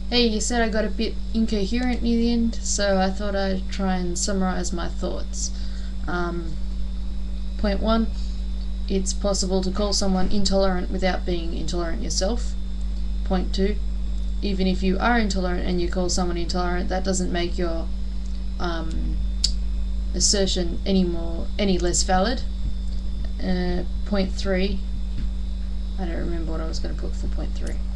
Hey, you said I got a bit incoherent near the end, so I thought I'd try and summarize my thoughts. Um, Point one, it's possible to call someone intolerant without being intolerant yourself. Point two, even if you are intolerant and you call someone intolerant, that doesn't make your assertion any less valid. Point three, I don't remember what I was going to put for point three.